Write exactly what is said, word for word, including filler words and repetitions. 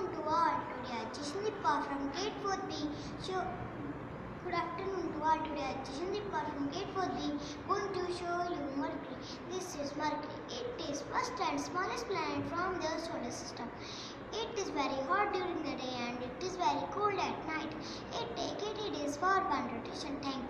afternoon to all. Today I am Jashandeep from Grade four B. So, good afternoon to all. Today I am Jashandeep from Grade four B. Going to show you Mercury. This is Mercury. It is first and smallest planet from the solar system. It is very hot during the day and it is very cold at night. It takes eighty days for one rotation. Thank you.